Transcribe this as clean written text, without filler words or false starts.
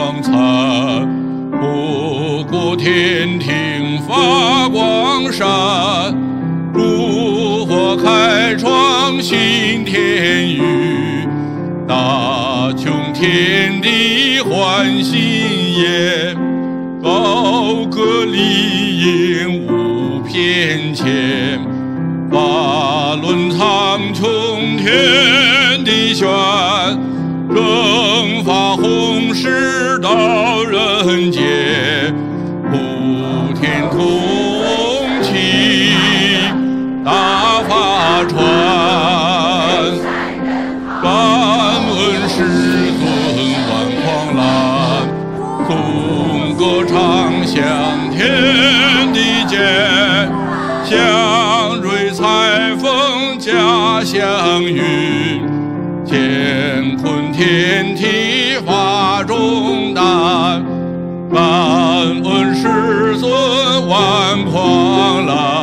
光灿，不顾天庭发光闪，烛火开创新天宇，大穷天地欢喜颜，高歌丽影无偏见，法轮苍穹天地宣，正法弘誓到人间，普天同庆大法传，感恩师尊万狂澜，颂歌唱响天地间，祥瑞彩凤家乡云，乾坤天体法中担，感恩师尊万狂澜。